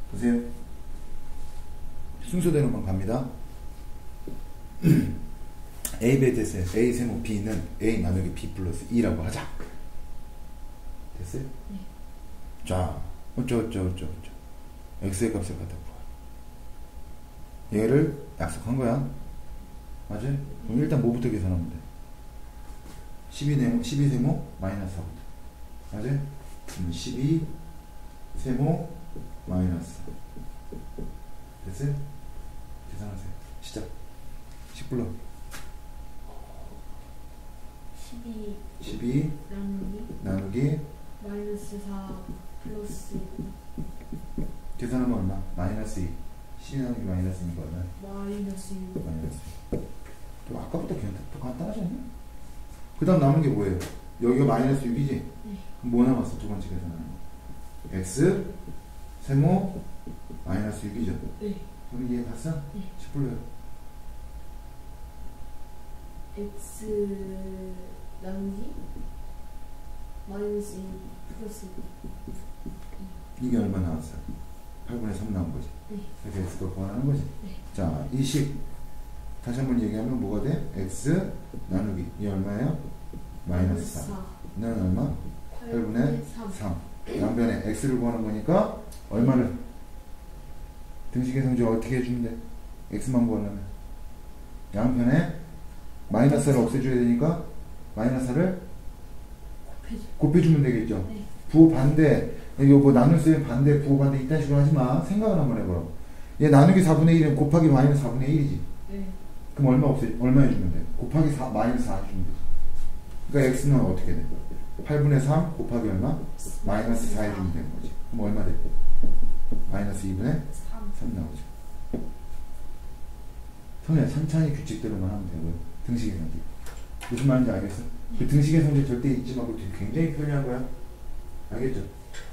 보세요. 순서대로만 갑니다. A 됐어요. A 세모 B는 A 나누기 B 플러스 2라고 하자. 됐어요? 네. 자, 어쩌. X의 값을 갖다 구하. 얘를 약속한 거야. 맞아요? 그럼 일단 뭐부터 계산하면 돼? 12세모 마이너스 4부터. 맞아요? 12세모 마이너스 4. 됐어요? 계산하세요. 시작. 10 불러. 12 나누기 마이너스 4 플러스 계산하면 얼마? 마이너스 2. 12 나누기 마이너스 2가 얼마? 마이너스 6. 마이너스 2. 또 아까부터 더 간단하지 않냐? 그 다음 남은 게 뭐예요? 여기가 마이너스 6이지? 네. 그럼 뭐 남았어? 두 번째 계산하는 거. X 세모 마이너스 6이죠? 네. 그럼 이해 갔어? 네. 10 불러요. X 나누기 마이너스 2 플러스 2. 이게 얼마 나왔어? 8분의 3 나온 거지? 네. 그래서 X가 구하는 거지? 네. 자, 이 식 다시 한번 얘기하면 뭐가 돼? X 나누기 이 얼마예요? 마이너스 4는 얼마? 8분의 3. 양변에 X를 구하는 거니까 얼마를? 등식의 성질 어떻게 해주면 돼? X만 구하려면 양변에 마이너스를 없애줘야 되니까 마이너스를 곱해주면 되겠죠? 네. 부호 반대, 여기 뭐 나눌 수 있는 반대, 부호 반대 이딴 식으로 하지마. 생각을 한번 해보라고. 얘 나누기 4분의 1이면 곱하기 마이너스 4분의 1이지. 네. 그럼 얼마 해주면 돼? 곱하기 4, 마이너스 4 해주면 되지. 그러니까 x는 어떻게 돼? 8분의 3 곱하기 얼마? 마이너스 4 해주면 되는 거지. 그럼 얼마 돼? 마이너스 2분의 3 나오죠. 선생님, 천천히 규칙대로만 하면 되고요. 등식의 성질. 무슨 말인지 알겠어? 그 등식의 성질 절대 잊지 말고 굉장히 편리한 거야. 알겠죠?